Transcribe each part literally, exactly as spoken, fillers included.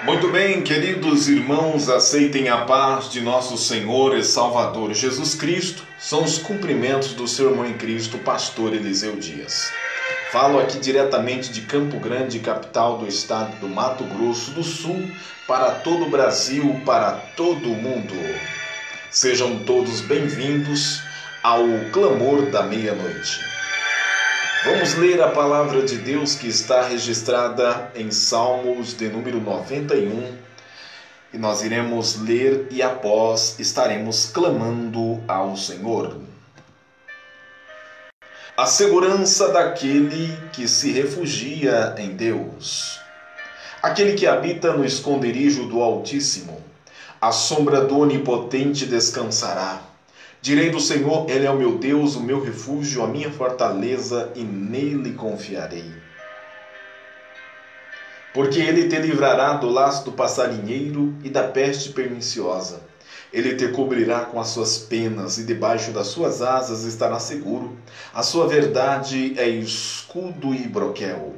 Muito bem, queridos irmãos, aceitem a paz de nosso Senhor e Salvador Jesus Cristo. São os cumprimentos do seu irmão em Cristo, pastor Eliseu Dias. Falo aqui diretamente de Campo Grande, capital do estado do Mato Grosso do Sul, para todo o Brasil, para todo o mundo. Sejam todos bem-vindos ao Clamor da Meia-Noite. Vamos ler a palavra de Deus que está registrada em Salmos de número noventa e um. E nós iremos ler e após estaremos clamando ao Senhor. A segurança daquele que se refugia em Deus. Aquele que habita no esconderijo do Altíssimo, à sombra do Onipotente descansará. Direi do Senhor, Ele é o meu Deus, o meu refúgio, a minha fortaleza, e nele confiarei. Porque Ele te livrará do laço do passarinheiro e da peste perniciosa. Ele te cobrirá com as suas penas, e debaixo das suas asas estará seguro. A sua verdade é escudo e broquel.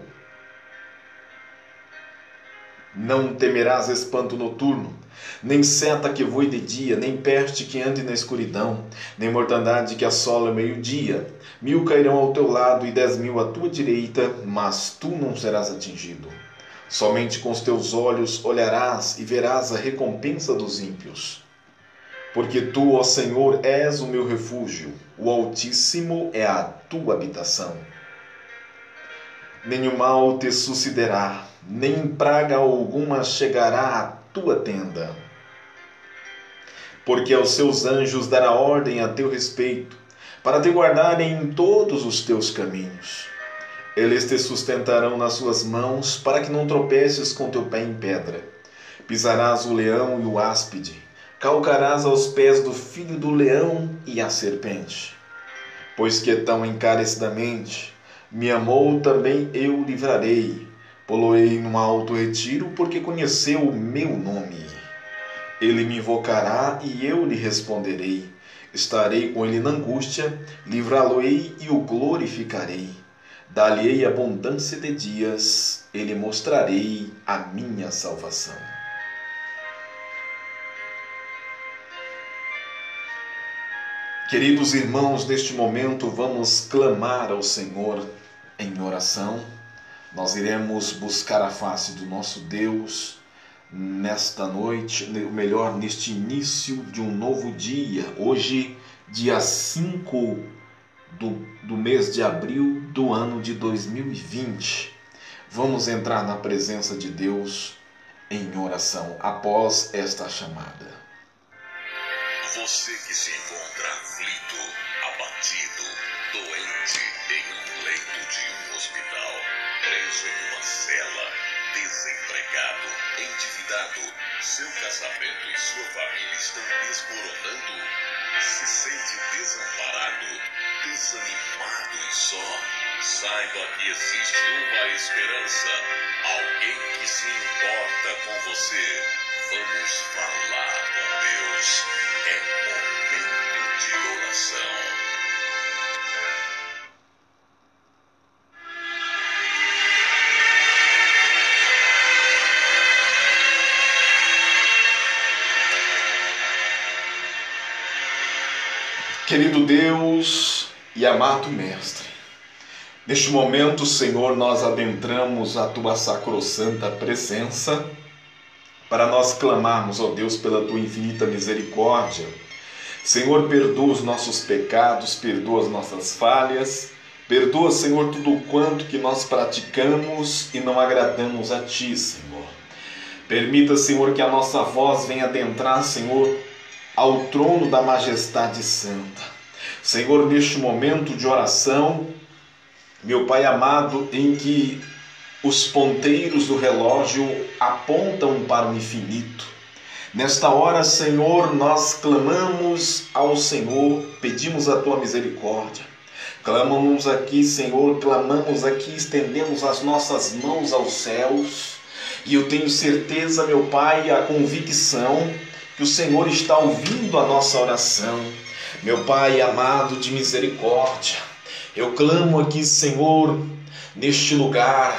Não temerás espanto noturno, nem seta que voe de dia, nem peste que ande na escuridão, nem mortandade que assola o meio-dia. Mil cairão ao teu lado e dez mil à tua direita, mas tu não serás atingido. Somente com os teus olhos olharás e verás a recompensa dos ímpios. Porque tu, ó Senhor, és o meu refúgio, o Altíssimo é a tua habitação. Nenhum mal te sucederá, nem praga alguma chegará à tua tenda. Porque aos seus anjos dará ordem a teu respeito, para te guardarem em todos os teus caminhos. Eles te sustentarão nas suas mãos, para que não tropeces com teu pé em pedra. Pisarás o leão e o áspide, calcarás aos pés do filho do leão e a serpente. Pois que tão encarecidamente me amou, também eu livrarei. Poloei num alto retiro, porque conheceu o meu nome. Ele me invocará e eu lhe responderei. Estarei com ele na angústia, livrá-lo-ei e o glorificarei. Dar-lhe-ei abundância de dias, e lhe mostrarei a minha salvação. Queridos irmãos, neste momento vamos clamar ao Senhor em oração. Nós iremos buscar a face do nosso Deus nesta noite, ou melhor, neste início de um novo dia. Hoje, dia cinco do, do mês de abril do ano de dois mil e vinte. Vamos entrar na presença de Deus em oração após esta chamada. Você que se encontra aflito, abatido, doente, em um leito de um hospital, preso em uma cela, desempregado, endividado, seu casamento e sua família estão desmoronando, se sente desamparado, desanimado e só, saiba que existe uma esperança, alguém que se importa com você. Vamos falar com Deus. É momento de oração. Querido Deus e amado Mestre, neste momento, Senhor, nós adentramos a Tua sacrossanta presença para nós clamarmos, ó Deus, pela Tua infinita misericórdia. Senhor, perdoa os nossos pecados, perdoa as nossas falhas, perdoa, Senhor, tudo quanto que nós praticamos e não agradamos a Ti, Senhor. Permita, Senhor, que a nossa voz venha adentrar, Senhor, ao trono da majestade santa. Senhor, neste momento de oração, meu Pai amado, em que os ponteiros do relógio apontam para o infinito, nesta hora, Senhor, nós clamamos ao Senhor, pedimos a Tua misericórdia. Clamamos aqui, Senhor, clamamos aqui, estendemos as nossas mãos aos céus, e eu tenho certeza, meu Pai, a convicção que o Senhor está ouvindo a nossa oração. Meu Pai amado de misericórdia, eu clamo aqui, Senhor, neste lugar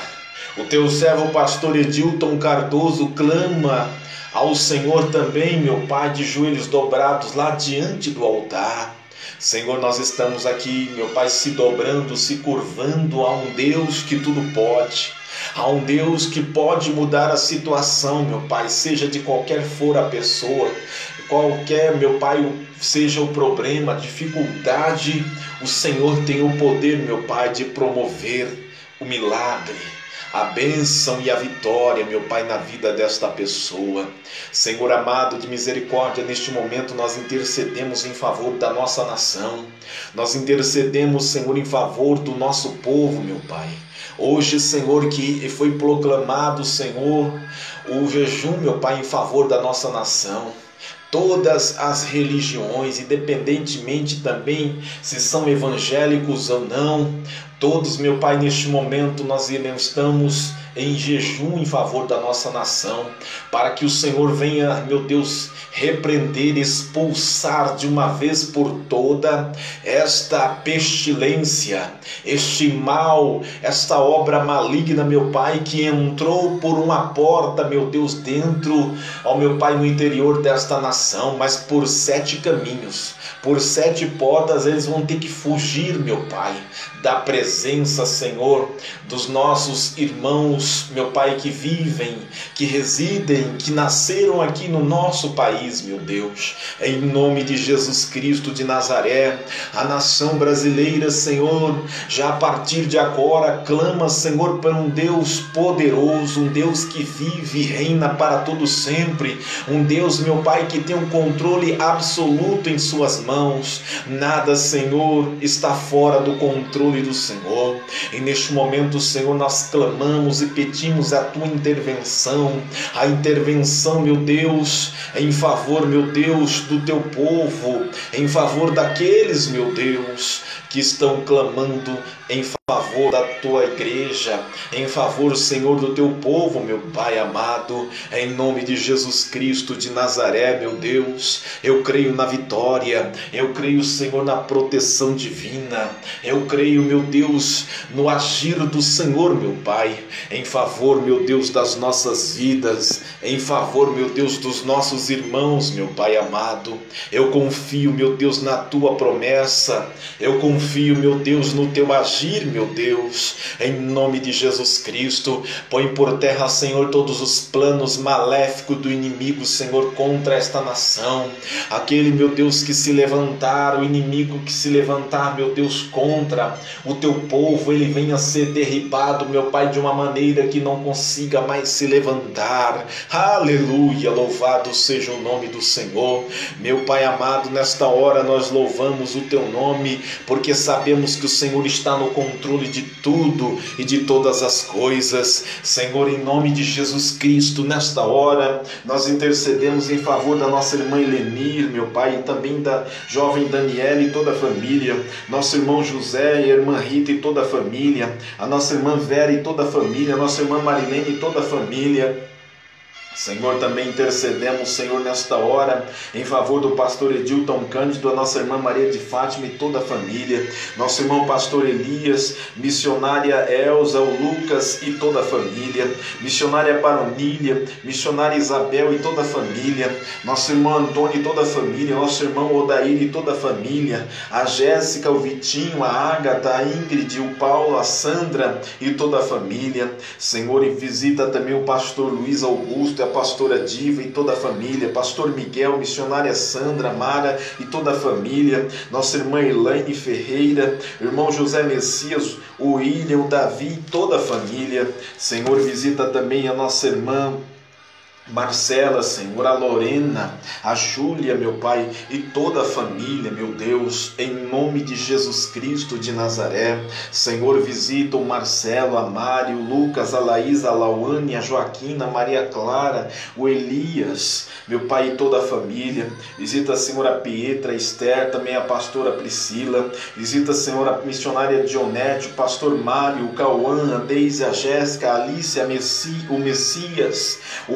O teu servo pastor Edilton Cardoso clama ao Senhor também, meu Pai, de joelhos dobrados lá diante do altar. Senhor, nós estamos aqui, meu Pai, se dobrando, se curvando a um Deus que tudo pode, a um Deus que pode mudar a situação, meu Pai, seja de qualquer for a pessoa, qualquer, meu Pai, seja o problema, a dificuldade, o Senhor tem o poder, meu Pai, de promover o milagre, a bênção e a vitória, meu Pai, na vida desta pessoa. Senhor amado de misericórdia, neste momento nós intercedemos em favor da nossa nação, nós intercedemos, Senhor, em favor do nosso povo, meu Pai. Hoje, Senhor, que foi proclamado, Senhor, o jejum, meu Pai, em favor da nossa nação. Todas as religiões, independentemente também se são evangélicos ou não, todos, meu Pai, neste momento nós estamos em jejum em favor da nossa nação, para que o Senhor venha, meu Deus, repreender, expulsar de uma vez por toda esta pestilência, este mal, esta obra maligna, meu Pai, que entrou por uma porta, meu Deus, dentro, ó meu Pai, no interior desta nação, mas por sete caminhos, por sete portas eles vão ter que fugir, meu Pai, da presença, Senhor, dos nossos irmãos, meu Pai, que vivem, que residem, que nasceram aqui no nosso país, meu Deus. Em nome de Jesus Cristo de Nazaré, a nação brasileira, Senhor, já a partir de agora, clama, Senhor, por um Deus poderoso, um Deus que vive e reina para todo sempre, um Deus, meu Pai, que tem um controle absoluto em suas mãos. Nada, Senhor, está fora do controle do Senhor. E neste momento, Senhor, nós clamamos e pedimos a tua intervenção, a intervenção, meu Deus, em favor, meu Deus, do teu povo, em favor daqueles, meu Deus, que estão clamando em favor da tua igreja, em favor, Senhor, do teu povo, meu Pai amado, em nome de Jesus Cristo de Nazaré, meu Deus. Eu creio na vitória, eu creio, Senhor, na proteção divina, eu creio, meu Deus, no agir do Senhor, meu Pai, em favor, meu Deus, das nossas vidas, em favor, meu Deus, dos nossos irmãos, meu Pai amado. Eu confio, meu Deus, na tua promessa, eu confio, meu Deus, no teu agir, meu Deus, em nome de Jesus Cristo. Põe por terra, Senhor, todos os planos maléficos do inimigo, Senhor, contra esta nação. Aquele, meu Deus, que se levantar, o inimigo que se levantar, meu Deus, contra o teu povo, ele venha a ser derribado, meu Pai, de uma maneira que não consiga mais se levantar. Aleluia, louvado seja o nome do Senhor. Meu Pai amado, nesta hora nós louvamos o teu nome, porque sabemos que o Senhor está no controle de tudo e de todas as coisas. Senhor, em nome de Jesus Cristo, nesta hora nós intercedemos em favor da nossa irmã Elenir, meu Pai, e também da jovem Daniela e toda a família, nosso irmão José e a irmã Rita e toda a família, a nossa irmã Vera e toda a família, a nossa irmã Marilene e toda a família. Senhor, também intercedemos, Senhor, nesta hora, em favor do pastor Edilton Cândido, a nossa irmã Maria de Fátima e toda a família, nosso irmão pastor Elias, missionária Elza, o Lucas e toda a família, missionária Baronília, missionária Isabel e toda a família, nosso irmão Antônio e toda a família, nosso irmão Odair e toda a família, a Jéssica, o Vitinho, a Ágata, a Ingrid, o Paulo, a Sandra e toda a família. Senhor, e visita também o pastor Luiz Augusto, a pastora Diva e toda a família, pastor Miguel, missionária Sandra, Mara e toda a família, nossa irmã Elaine Ferreira, irmão José Messias, o William, o Davi e toda a família. Senhor, visita também a nossa irmã Marcela, Senhor, a Lorena, a Júlia, meu Pai, e toda a família, meu Deus, em nome de Jesus Cristo de Nazaré. Senhor, visita o Marcelo, a Mari, o Lucas, a Laís, a Lauane, a Joaquina, a Maria Clara, o Elias, meu Pai, e toda a família. Visita, Senhor, a Pietra, a Esther, também a pastora Priscila. Visita, Senhor, a missionária Dionete, o pastor Mário, o Cauã, a Deise, a Jéssica, a Alice, a Messi, o Messias, o Márcio,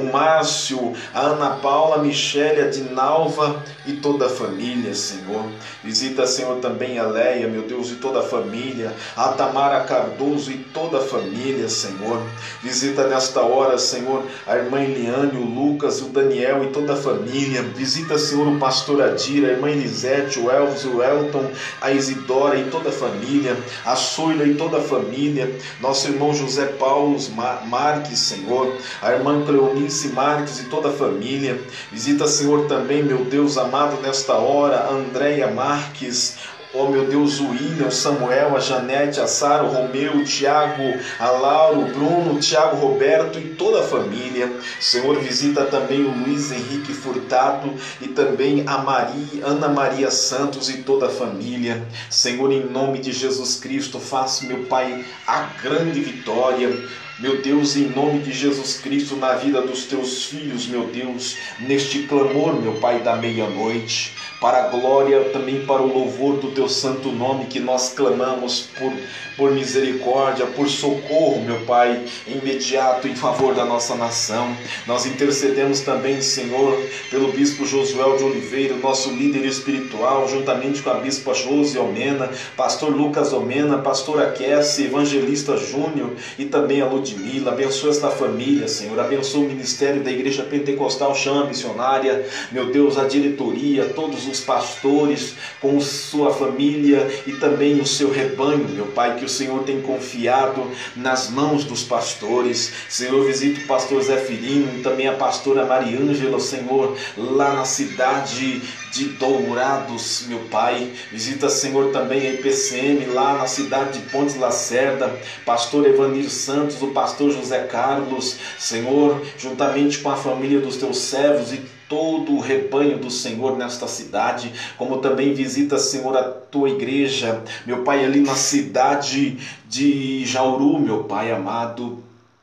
Inácio, a Ana Paula, a Michele, a Dinalva e toda a família, Senhor. Visita, Senhor, também a Leia, meu Deus, e toda a família, a Tamara Cardoso e toda a família, Senhor. Visita nesta hora, Senhor, a irmã Eliane, o Lucas, o Daniel e toda a família. Visita, Senhor, o pastor Adira, a irmã Elisete, o Elvis, o Elton, a Isidora e toda a família, a Soila e toda a família, nosso irmão José Paulo Marques, Senhor, a irmã Cleonice Marques e toda a família. Visita, Senhor, também, meu Deus amado, nesta hora, a Andréia Marques, oh meu Deus, o William, o Samuel, a Janete, a Sara, o Romeu, o Tiago, a Laura, o Bruno, o Tiago Roberto e toda a família. Senhor, visita também o Luiz Henrique Furtado e também a Maria, Ana Maria Santos e toda a família. Senhor, em nome de Jesus Cristo, faça, meu Pai, a grande vitória. Meu Deus, em nome de Jesus Cristo, na vida dos teus filhos, meu Deus, neste clamor, meu Pai, da meia-noite, para a glória, também para o louvor do teu santo nome, que nós clamamos por, por misericórdia, por socorro, meu Pai, imediato em favor da nossa nação. Nós intercedemos também, Senhor, pelo bispo Josuel de Oliveira, nosso líder espiritual, juntamente com a bispa Josi Omena, pastor Lucas Omena, pastora Kessi, evangelista Júnior e também a Ludmila. Abençoa esta família, Senhor, abençoa o ministério da Igreja Pentecostal Chama Missionária, meu Deus, a diretoria, todos os pastores, com sua família e também o seu rebanho, meu Pai, que o Senhor tem confiado nas mãos dos pastores. Senhor, visita o pastor Zé Firino e também a pastora Mariângela, Senhor, lá na cidade de Dourados, meu Pai. Visita, Senhor, também a I P C M lá na cidade de Pontes Lacerda, pastor Evanir Santos, o pastor José Carlos, Senhor, juntamente com a família dos teus servos e todo o rebanho do Senhor nesta cidade, como também visita, Senhor, a tua igreja, meu Pai, ali na cidade de Jauru, meu Pai amado.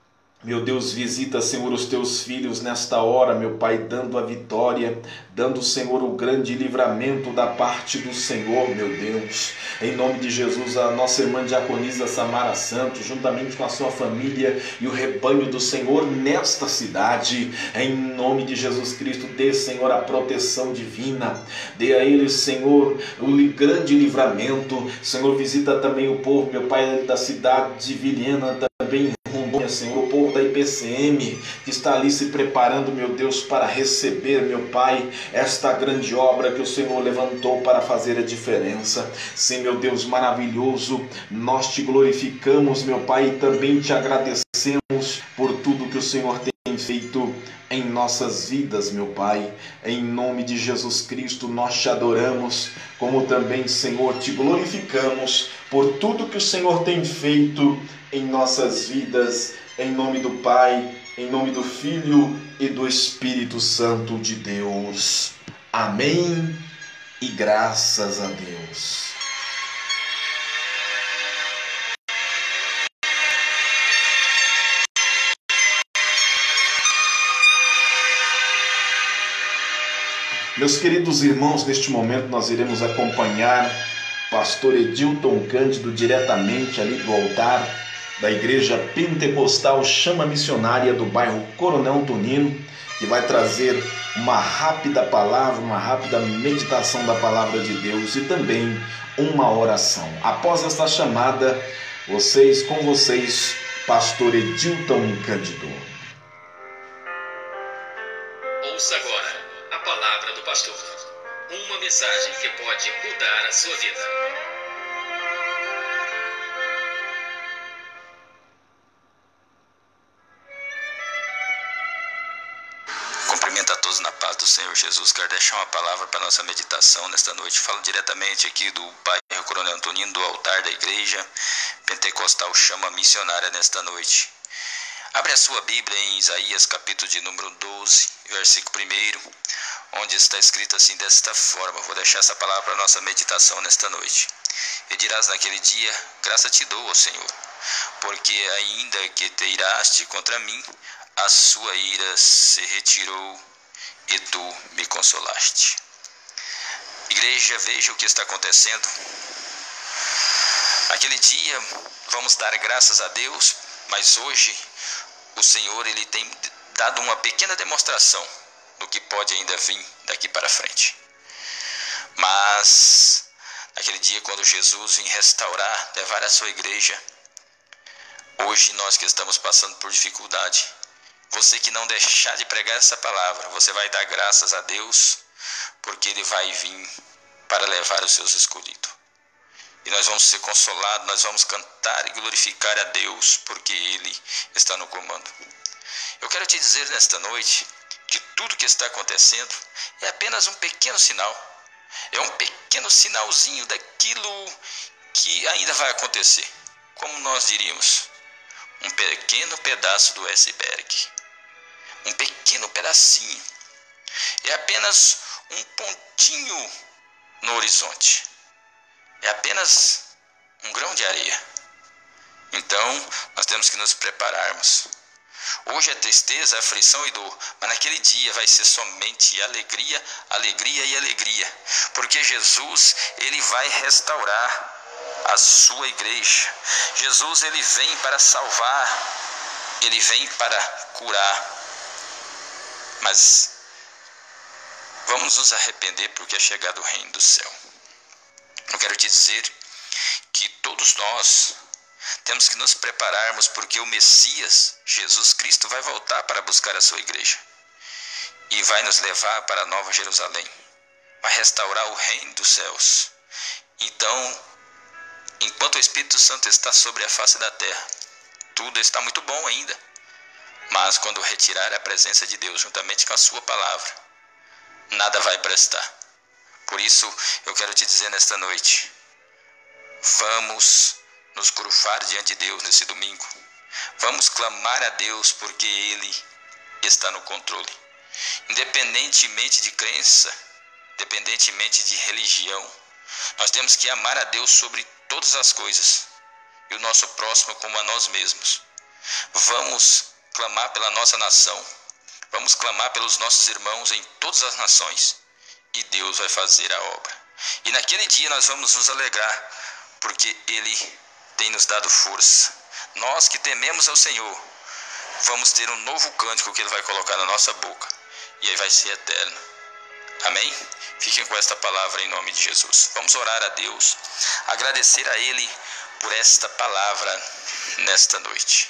Meu Deus, visita, Senhor, os teus filhos nesta hora, meu Pai, dando a vitória, dando, Senhor, o grande livramento da parte do Senhor, meu Deus. Em nome de Jesus, a nossa irmã diaconisa Samara Santos, juntamente com a sua família e o rebanho do Senhor nesta cidade, em nome de Jesus Cristo, dê, Senhor, a proteção divina, dê a eles, Senhor, o grande livramento. Senhor, visita também o povo, meu Pai, da cidade de Vilhena, também Rondônia, Senhor, o povo da I P C M, que está ali se preparando, meu Deus, para receber, meu Pai, esta grande obra que o Senhor levantou para fazer a diferença. Sim, meu Deus maravilhoso, nós te glorificamos, meu Pai, e também te agradecemos por tudo que o Senhor tem feito em nossas vidas, meu Pai. Em nome de Jesus Cristo, nós te adoramos, como também, Senhor, te glorificamos por tudo que o Senhor tem feito em nossas vidas, em nome do Pai, em nome do Filho e do Espírito Santo de Deus. Amém e graças a Deus. Meus queridos irmãos, neste momento nós iremos acompanhar pastor Edilton Cândido diretamente ali do altar da Igreja Pentecostal Chama Missionária do bairro Coronel Antonino, que vai trazer uma rápida palavra, uma rápida meditação da palavra de Deus e também uma oração. Após esta chamada, vocês com vocês, pastor Edilton Cândido. Ouça agora a palavra do pastor. Uma mensagem que pode mudar a sua vida. Cumprimento a todos na paz do Senhor Jesus. Quero deixar uma palavra para nossa meditação nesta noite. Falo diretamente aqui do bairro Coronel Antonino, do altar da Igreja Pentecostal Chama Missionária nesta noite. Abre a sua Bíblia em Isaías, capítulo de número doze, versículo primeiro, onde está escrito assim, desta forma. Vou deixar essa palavra para nossa meditação nesta noite. E dirás naquele dia, graça te dou, ó Senhor, porque ainda que te iraste contra mim, a sua ira se retirou e tu me consolaste. Igreja, veja o que está acontecendo. Aquele dia, vamos dar graças a Deus, mas hoje o Senhor ele tem dado uma pequena demonstração do que pode ainda vir daqui para frente. Mas, naquele dia quando Jesus vem restaurar, levar a sua igreja, hoje nós que estamos passando por dificuldade, você que não deixar de pregar essa palavra, você vai dar graças a Deus, porque Ele vai vir para levar os seus escolhidos. E nós vamos ser consolados, nós vamos cantar e glorificar a Deus, porque Ele está no comando. Eu quero te dizer nesta noite que tudo que está acontecendo é apenas um pequeno sinal. É um pequeno sinalzinho daquilo que ainda vai acontecer. Como nós diríamos, um pequeno pedaço do iceberg. Um pequeno pedacinho. É apenas um pontinho no horizonte. É apenas um grão de areia. Então, nós temos que nos prepararmos. Hoje é tristeza, aflição e dor, mas naquele dia vai ser somente alegria, alegria e alegria. Porque Jesus, Ele vai restaurar a sua igreja. Jesus, Ele vem para salvar, Ele vem para curar. Mas vamos nos arrepender porque é chegado o reino do céu. Eu quero te dizer que todos nós temos que nos prepararmos porque o Messias, Jesus Cristo, vai voltar para buscar a sua igreja e vai nos levar para a Nova Jerusalém, vai restaurar o reino dos céus. Então, enquanto o Espírito Santo está sobre a face da terra, tudo está muito bom ainda, mas quando retirar a presença de Deus juntamente com a sua palavra, nada vai prestar. Por isso, eu quero te dizer nesta noite, vamos nos curvar diante de Deus nesse domingo. Vamos clamar a Deus porque Ele está no controle. Independentemente de crença, independentemente de religião, nós temos que amar a Deus sobre todas as coisas e o nosso próximo como a nós mesmos. Vamos clamar pela nossa nação. Vamos clamar pelos nossos irmãos em todas as nações. E Deus vai fazer a obra. E naquele dia nós vamos nos alegrar, porque Ele tem nos dado força. Nós que tememos ao Senhor, vamos ter um novo cântico que Ele vai colocar na nossa boca. E aí vai ser eterno. Amém? Fiquem com esta palavra em nome de Jesus. Vamos orar a Deus, agradecer a Ele por esta palavra nesta noite.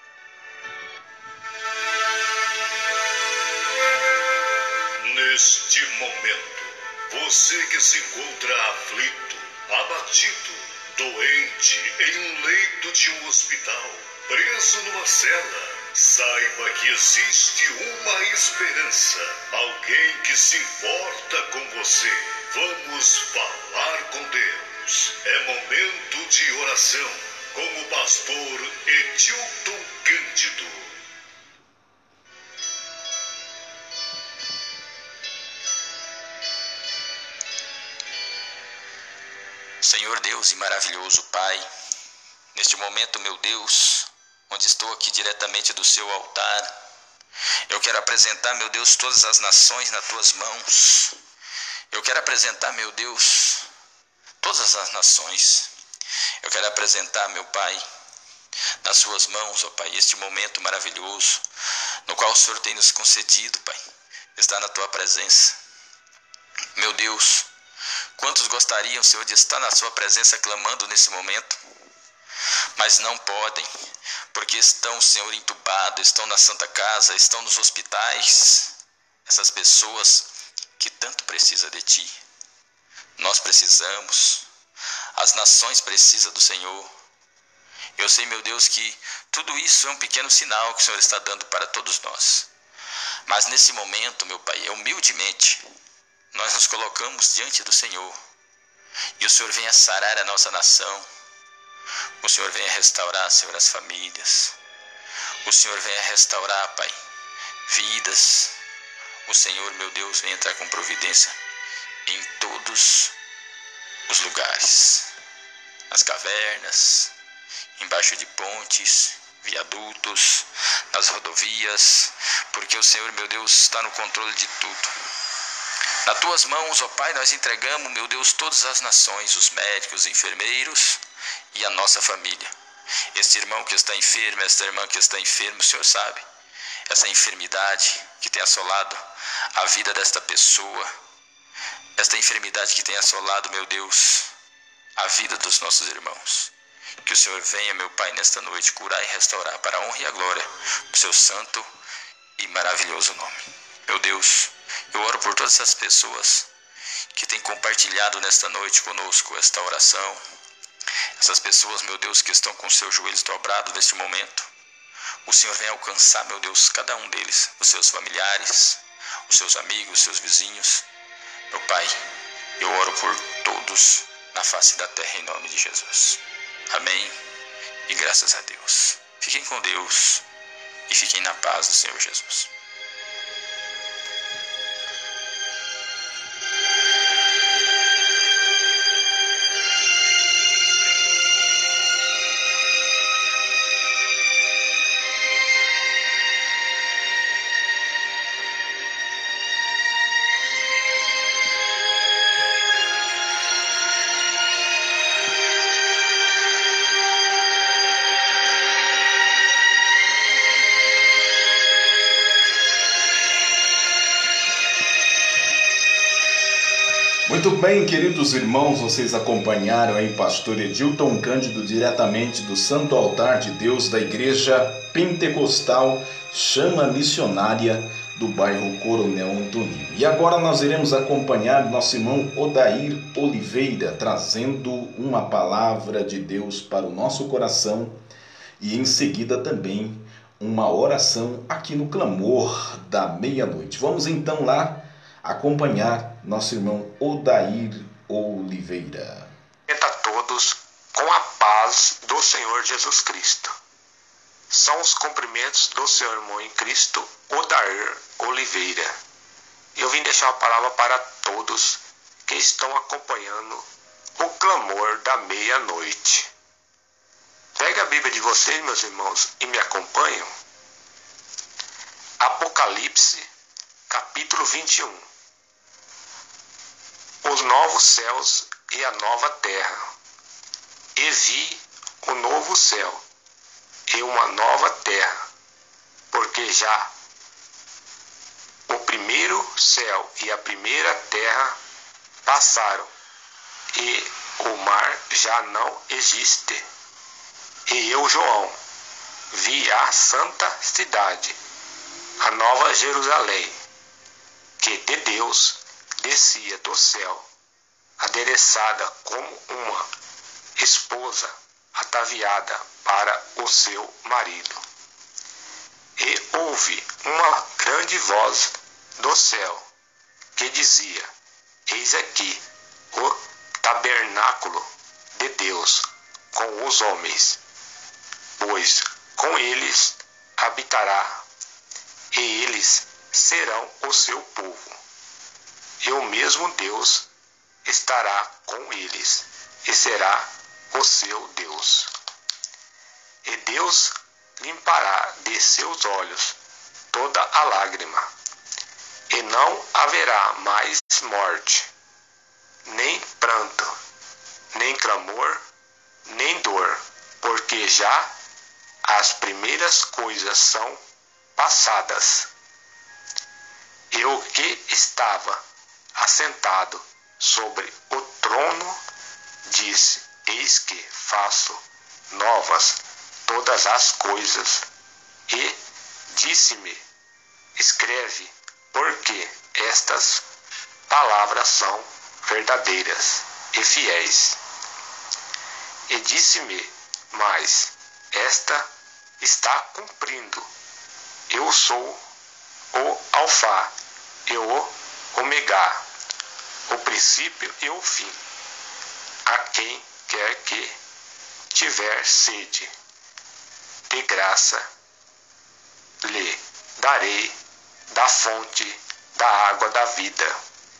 Neste momento, você que se encontra aflito, abatido, doente, em um leito de um hospital, preso numa cela, saiba que existe uma esperança, alguém que se importa com você. Vamos falar com Deus. É momento de oração com o pastor Edilton Cândido. Senhor Deus e maravilhoso Pai, neste momento, meu Deus, onde estou aqui diretamente do seu altar, eu quero apresentar, meu Deus, todas as nações nas tuas mãos. Eu quero apresentar, meu Deus, todas as nações. Eu quero apresentar, meu Pai, nas suas mãos, ó Pai, este momento maravilhoso, no qual o Senhor tem nos concedido, Pai, estar na tua presença. Meu Deus, quantos gostariam, Senhor, de estar na sua presença clamando nesse momento, mas não podem, porque estão, Senhor, entubados, estão na Santa Casa, estão nos hospitais, essas pessoas que tanto precisam de Ti. Nós precisamos, as nações precisam do Senhor. Eu sei, meu Deus, que tudo isso é um pequeno sinal que o Senhor está dando para todos nós. Mas nesse momento, meu Pai, humildemente, nós nos colocamos diante do Senhor. E o Senhor venha sarar a nossa nação. O Senhor venha restaurar, Senhor, as famílias. O Senhor venha restaurar, Pai, vidas. O Senhor, meu Deus, venha entrar com providência em todos os lugares. Nas cavernas, embaixo de pontes, viadutos, nas rodovias, porque o Senhor, meu Deus, está no controle de tudo. Nas tuas mãos, ó Pai, nós entregamos, meu Deus, todas as nações, os médicos, os enfermeiros e a nossa família. Este irmão que está enfermo, esta irmã que está enferma, o Senhor sabe. essa enfermidade que tem assolado a vida desta pessoa, esta enfermidade que tem assolado, meu Deus, a vida dos nossos irmãos. Que o Senhor venha, meu Pai, nesta noite, curar e restaurar para a honra e a glória do seu santo e maravilhoso nome. Meu Deus, eu oro por todas essas pessoas que têm compartilhado nesta noite conosco esta oração. Essas pessoas, meu Deus, que estão com seus joelhos dobrados neste momento. O Senhor vem alcançar, meu Deus, cada um deles, os seus familiares, os seus amigos, os seus vizinhos. Meu Pai, eu oro por todos na face da terra em nome de Jesus. Amém e graças a Deus. Fiquem com Deus e fiquem na paz do Senhor Jesus. Muito bem, queridos irmãos, vocês acompanharam aí pastor Edilton Cândido diretamente do Santo Altar de Deus da Igreja Pentecostal Chama Missionária do bairro Coronel Antonino. E agora nós iremos acompanhar nosso irmão Odair Oliveira trazendo uma palavra de Deus para o nosso coração e em seguida também uma oração aqui no clamor da meia-noite. Vamos então lá acompanhar nosso irmão Odair Oliveira. A todos com a paz do Senhor Jesus Cristo. São os cumprimentos do seu irmão em Cristo, Odair Oliveira. Eu vim deixar a palavra para todos que estão acompanhando o clamor da meia-noite. Pegue a Bíblia de vocês, meus irmãos, e me acompanham. Apocalipse, capítulo vinte e um. Os novos céus e a nova terra. E vi o novo céu e uma nova terra, porque já o primeiro céu e a primeira terra passaram, e o mar já não existe. E eu, João, vi a santa cidade, a nova Jerusalém, que de Deus descia do céu, adereçada como uma esposa ataviada para o seu marido. E houve uma grande voz do céu, que dizia: Eis aqui o tabernáculo de Deus com os homens, pois com eles habitará, e eles serão o seu povo. E o mesmo Deus estará com eles, e será o seu Deus. E Deus limpará de seus olhos toda a lágrima, e não haverá mais morte, nem pranto, nem clamor, nem dor, porque já as primeiras coisas são passadas. E o que estava assentado sobre o trono disse: Eis que faço novas todas as coisas. E disse-me: Escreve, porque estas palavras são verdadeiras e fiéis. E disse-me mais: Esta está cumprindo. Eu sou o Alfá e o Ômega, o princípio e o fim. A quem quer que tiver sede de graça, lhe darei da fonte da água da vida.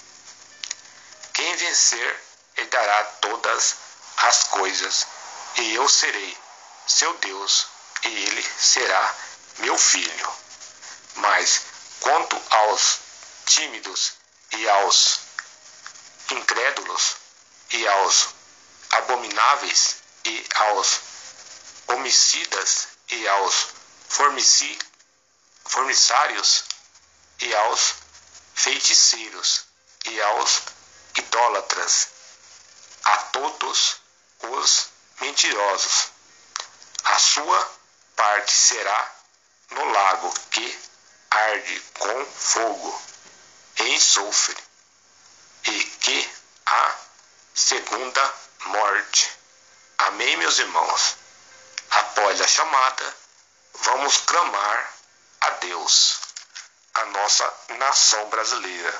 Quem vencer, ele dará todas as coisas, e eu serei seu Deus, e ele será meu filho. Mas quanto aos tímidos e aos incrédulos e aos abomináveis e aos homicidas e aos formici, formissários e aos feiticeiros e aos idólatras, a todos os mentirosos. A sua parte será no lago que arde com fogo e enxofre, e que a segunda morte. Amém, meus irmãos? Após a chamada, vamos clamar a Deus, a nossa nação brasileira.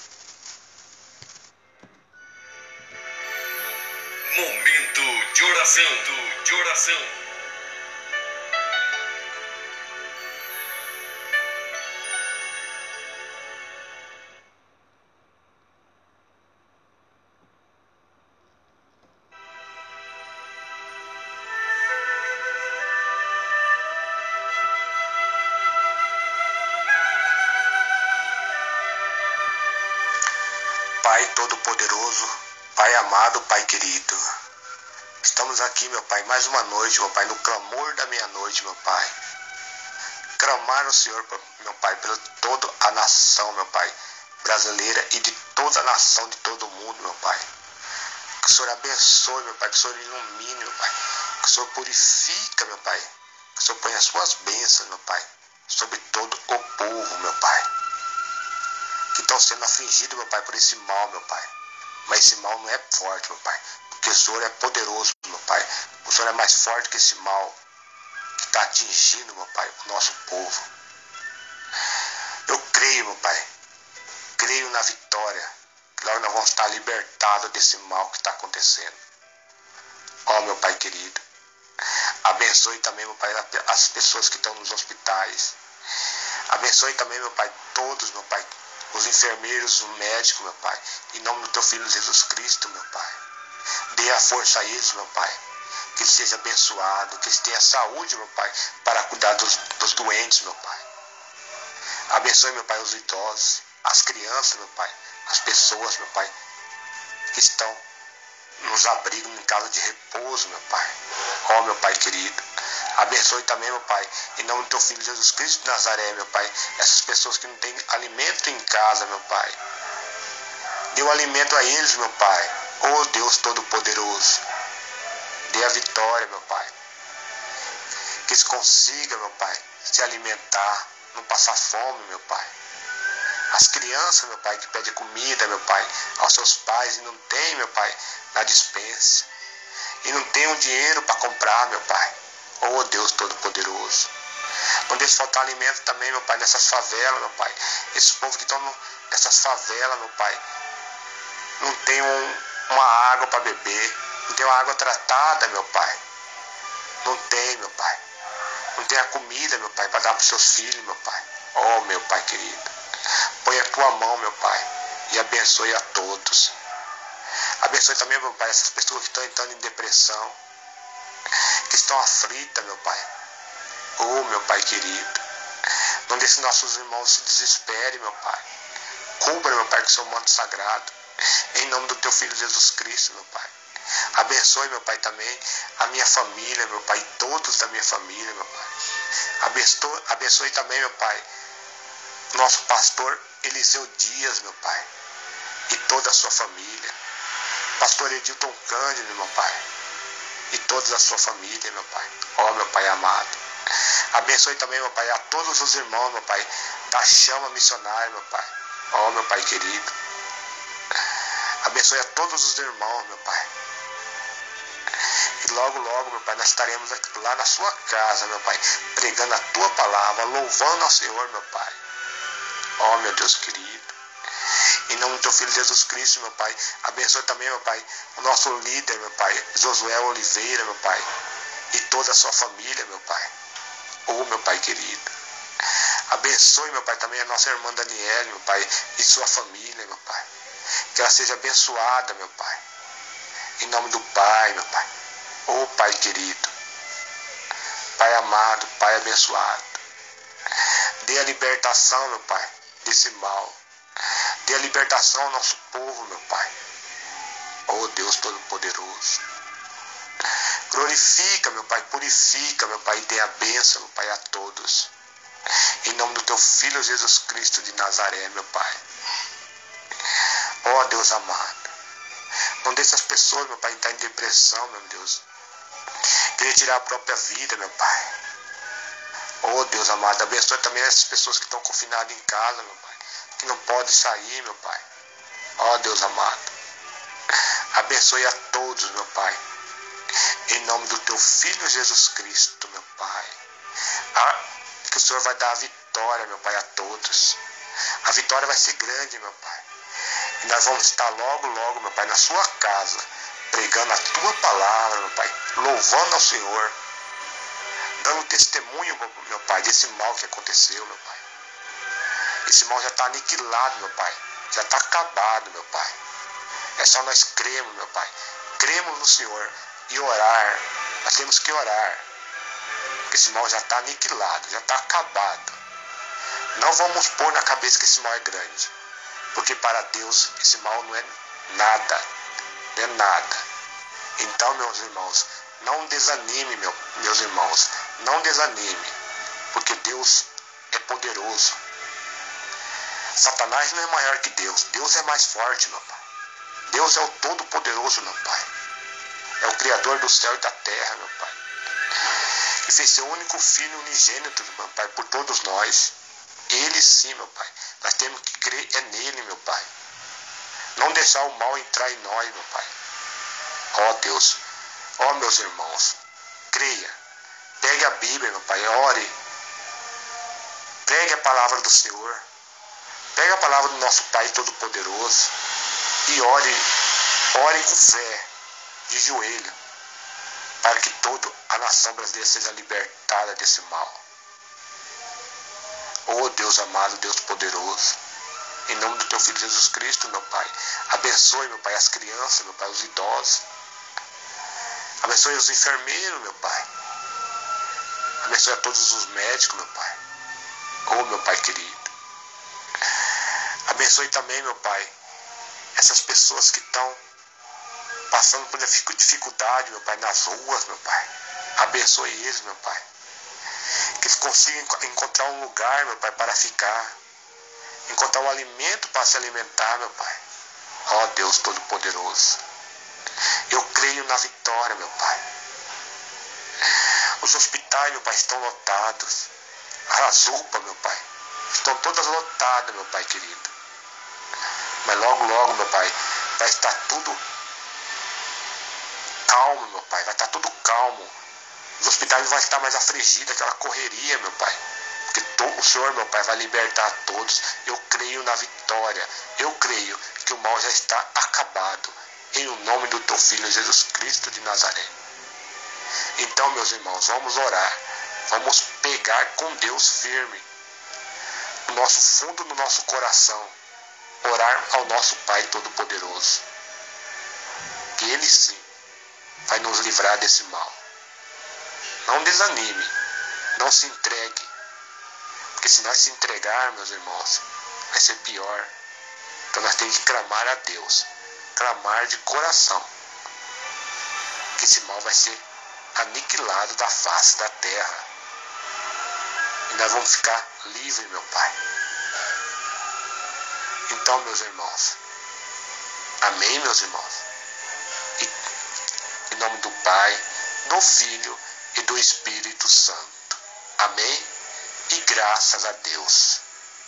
Momento de oração, de oração. Pai Todo-Poderoso, Pai amado, Pai querido, estamos aqui, meu Pai, mais uma noite, meu Pai, no clamor da meia-noite, meu Pai. Clamar ao Senhor, meu Pai, pela toda a nação, meu Pai, brasileira e de toda a nação, de todo o mundo, meu Pai. Que o Senhor abençoe, meu Pai, que o Senhor ilumine, meu Pai, que o Senhor purifica, meu Pai, que o Senhor ponha as suas bênçãos, meu Pai, sobre todo o povo, meu Pai, que estão sendo afligidos, meu Pai, por esse mal, meu Pai. Mas esse mal não é forte, meu Pai, porque o Senhor é poderoso, meu Pai. O Senhor é mais forte que esse mal que está atingindo, meu Pai, o nosso povo. Eu creio, meu Pai, creio na vitória, que logo nós vamos estar libertados desse mal que está acontecendo. Ó, meu Pai querido, abençoe também, meu Pai, as pessoas que estão nos hospitais. Abençoe também, meu Pai, todos, meu Pai, os enfermeiros, o médico, meu Pai, em nome do Teu Filho Jesus Cristo, meu Pai. Dê a força a eles, meu Pai, que eles sejam abençoados, que eles tenham saúde, meu Pai, para cuidar dos, dos doentes, meu Pai. Abençoe, meu Pai, os idosos, as crianças, meu Pai, as pessoas, meu Pai, que estão nos abrigos em casa de repouso, meu Pai. Ó, meu Pai querido, abençoe também, meu Pai, em nome do Teu Filho Jesus Cristo de Nazaré, meu Pai, essas pessoas que não têm alimento em casa, meu Pai. Dê o alimento a eles, meu Pai. Ó Deus Todo-Poderoso, dê a vitória, meu Pai. Que eles consigam, meu Pai, se alimentar, não passar fome, meu Pai. As crianças, meu Pai, que pedem comida, meu Pai, aos seus pais e não tem, meu Pai, na despensa. E não tem um dinheiro para comprar, meu Pai. Oh, Deus Todo-Poderoso. Não deixe faltar alimento também, meu Pai, nessas favelas, meu Pai. Esses povos que estão no, nessas favelas, meu Pai, não tem um, uma água para beber. Não tem uma água tratada, meu Pai. Não tem, meu Pai. Não tem a comida, meu Pai, para dar para os seus filhos, meu Pai. Oh, meu Pai querido. Põe a Tua mão, meu Pai, e abençoe a todos. Abençoe também, meu Pai, essas pessoas que estão entrando em depressão, que estão aflitas, meu Pai. Oh, meu Pai querido, não deixe nossos irmãos se desesperem, meu Pai. Cubra, meu Pai, com o Seu manto sagrado, em nome do Teu Filho Jesus Cristo, meu Pai. Abençoe, meu Pai, também a minha família, meu Pai, todos da minha família, meu Pai. Abençoe, abençoe também, meu Pai, nosso pastor Eliseu Dias, meu Pai, e toda a sua família. Pastor Edilton Cândido, meu Pai, e toda a sua família, meu Pai. Ó, meu Pai amado. Abençoe também, meu Pai, a todos os irmãos, meu Pai, da chama missionária, meu Pai. Ó, meu Pai querido. Abençoe a todos os irmãos, meu Pai. E logo, logo, meu Pai, nós estaremos aqui, lá na sua casa, meu Pai, pregando a Tua palavra, louvando ao Senhor, meu Pai. Ó, meu Deus querido. Em nome do Teu Filho Jesus Cristo, meu Pai, abençoe também, meu Pai, o nosso líder, meu Pai, Josué Oliveira, meu Pai, e toda a sua família, meu Pai. Oh, meu Pai querido. Abençoe, meu Pai, também a nossa irmã Daniela, meu Pai, e sua família, meu Pai. Que ela seja abençoada, meu Pai. Em nome do Pai, meu Pai. Oh, Pai querido. Pai amado, Pai abençoado. Dê a libertação, meu Pai, desse mal. Dê a libertação ao nosso povo, meu Pai. Oh, Deus Todo-Poderoso. Glorifica, meu Pai, purifica, meu Pai, e dê a bênção, meu Pai, a todos. Em nome do teu Filho Jesus Cristo de Nazaré, meu Pai. Ó Deus amado, não deixe as pessoas, meu Pai, entrar em depressão, meu Deus. Querer tirar a própria vida, meu Pai. Ó Deus amado, abençoe também essas pessoas que estão confinadas em casa, meu Pai, que não podem sair, meu Pai. Ó Deus amado, abençoe a todos, meu Pai. Em nome do teu Filho Jesus Cristo, meu Pai. Ah, que o Senhor vai dar a vitória, meu Pai, a todos. A vitória vai ser grande, meu Pai. E nós vamos estar logo, logo, meu Pai, na sua casa, pregando a tua palavra, meu Pai, louvando ao Senhor, dando testemunho, meu Pai, desse mal que aconteceu, meu Pai. Esse mal já está aniquilado, meu Pai. Já está acabado, meu Pai. É só nós cremos, meu Pai. Cremos no Senhor e orar. Nós temos que orar. Porque esse mal já está aniquilado, já está acabado. Não vamos pôr na cabeça que esse mal é grande. Porque para Deus esse mal não é nada. Não é nada. Então, meus irmãos, não desanime, meu, meus irmãos. Não desanime. Porque Deus é poderoso. Satanás não é maior que Deus. Deus é mais forte, meu Pai. Deus é o Todo-Poderoso, meu Pai. É o Criador do céu e da terra, meu Pai. E fez seu único Filho unigênito, meu Pai, por todos nós. Ele sim, meu Pai. Nós temos que crer é nele, meu Pai. Não deixar o mal entrar em nós, meu Pai. Ó Deus, ó meus irmãos, creia. Pegue a Bíblia, meu Pai, ore. Pregue a palavra do Senhor. Pegue a palavra do nosso Pai Todo-Poderoso. E ore, ore com fé, de joelho, para que toda a nação brasileira seja libertada desse mal. Oh Deus amado, Deus poderoso, em nome do teu Filho Jesus Cristo, meu Pai, abençoe, meu Pai, as crianças, meu Pai, os idosos, abençoe os enfermeiros, meu Pai, abençoe a todos os médicos, meu Pai, oh meu Pai querido, abençoe também, meu Pai, essas pessoas que estão passando por dificuldade, meu Pai, nas ruas, meu Pai, abençoe eles, meu Pai. Que eles consigam encontrar um lugar, meu Pai, para ficar. Encontrar um alimento para se alimentar, meu Pai. Ó Deus Todo-Poderoso. Eu creio na vitória, meu Pai. Os hospitais, meu Pai, estão lotados. As U P A, meu Pai, estão todas lotadas, meu Pai querido. Mas logo, logo, meu Pai, vai estar tudo calmo, meu Pai. Vai estar tudo calmo. Os hospitais não vão estar mais afligidos, aquela correria, meu Pai. Porque o Senhor, meu Pai, vai libertar a todos. Eu creio na vitória. Eu creio que o mal já está acabado. Em o nome do teu Filho Jesus Cristo de Nazaré. Então, meus irmãos, vamos orar. Vamos pegar com Deus firme. No nosso fundo, no nosso coração. Orar ao nosso Pai Todo-Poderoso. Que Ele sim vai nos livrar desse mal. Não desanime, não se entregue, porque se nós se entregar, meus irmãos, vai ser pior. Então nós temos que clamar a Deus, clamar de coração, que esse mal vai ser aniquilado da face da terra. E nós vamos ficar livres, meu Pai. Então, meus irmãos, amém, meus irmãos? E, em nome do Pai, do Filho e do Espírito Santo. Amém? E graças a Deus.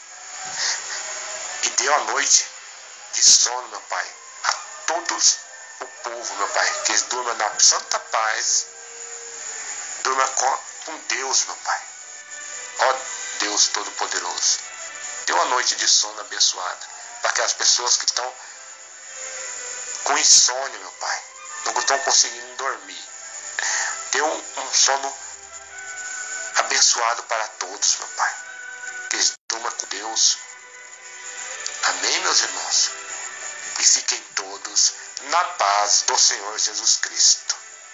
E deu a noite de sono, meu Pai, a todos o povo, meu Pai, que eles durmam na santa paz, durmam com, com Deus, meu Pai. Ó Deus Todo-Poderoso, deu a noite de sono abençoada para aquelas pessoas que estão com insônia, meu Pai, não estão conseguindo dormir. Deu um, um sono abençoado para todos, meu Pai. Que eles durmam com Deus. Amém, meus irmãos? E fiquem todos na paz do Senhor Jesus Cristo.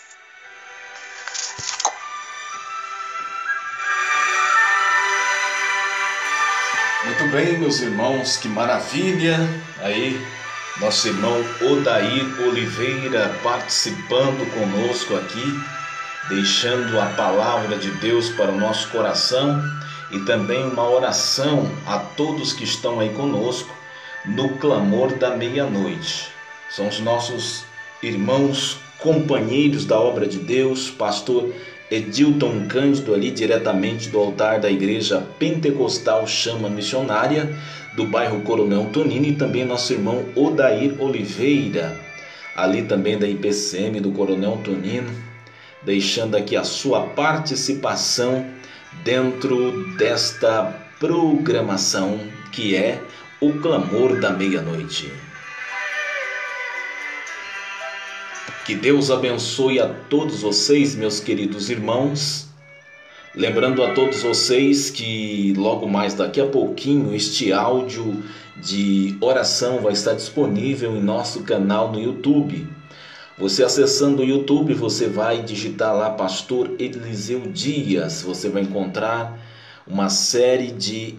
Muito bem, meus irmãos, que maravilha. Aí, nosso irmão Odair Oliveira participando conosco aqui, deixando a palavra de Deus para o nosso coração. e também uma oração a todos que estão aí conosco no clamor da meia-noite. São os nossos irmãos, companheiros da obra de Deus, pastor Edilton Cândido, ali diretamente do altar da Igreja Pentecostal Chama Missionária, do bairro Coronel Antonino, e também nosso irmão Odair Oliveira, ali também da I P C M do Coronel Antonino, deixando aqui a sua participação dentro desta programação que é o Clamor da Meia-Noite. Que Deus abençoe a todos vocês, meus queridos irmãos. Lembrando a todos vocês que logo mais daqui a pouquinho este áudio de oração vai estar disponível em nosso canal no YouTube. Você acessando o YouTube, você vai digitar lá Pastor Eliseu Dias. Você vai encontrar uma série de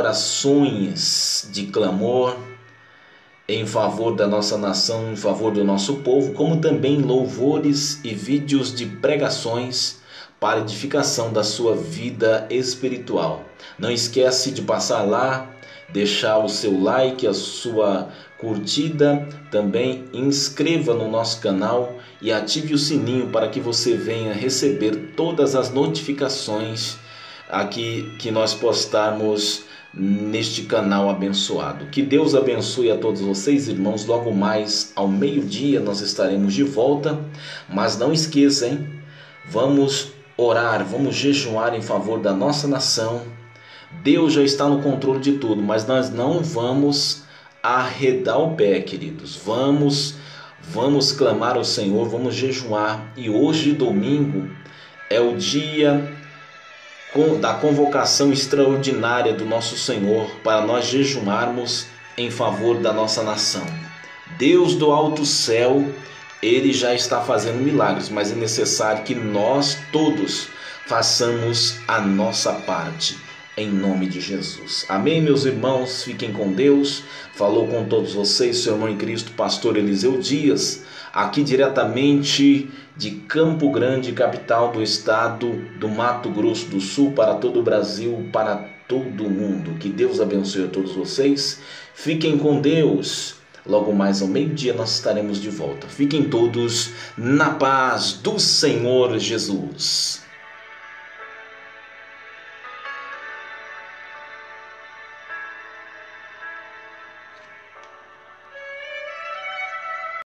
orações de clamor em favor da nossa nação, em favor do nosso povo, como também louvores e vídeos de pregações para edificação da sua vida espiritual. Não esquece de passar lá, deixar o seu like, a sua curtida, também inscreva no nosso canal e ative o sininho para que você venha receber todas as notificações aqui que nós postarmos neste canal abençoado. Que Deus abençoe a todos vocês, irmãos. Logo mais ao meio-dia nós estaremos de volta, mas não esqueça, hein? Vamos orar, vamos jejuar em favor da nossa nação. Deus já está no controle de tudo, mas nós não vamos arredar o pé, queridos. Vamos, vamos clamar ao Senhor, vamos jejuar. E hoje, domingo, é o dia da convocação extraordinária do nosso Senhor para nós jejuarmos em favor da nossa nação. Deus do alto céu, Ele já está fazendo milagres, mas é necessário que nós todos façamos a nossa parte, em nome de Jesus. Amém, meus irmãos? Fiquem com Deus. Falou com todos vocês, seu irmão em Cristo, pastor Eliseu Dias, aqui diretamente de Campo Grande, capital do estado do Mato Grosso do Sul, para todo o Brasil, para todo o mundo. Que Deus abençoe a todos vocês. Fiquem com Deus. Logo mais ao meio-dia nós estaremos de volta. Fiquem todos na paz do Senhor Jesus.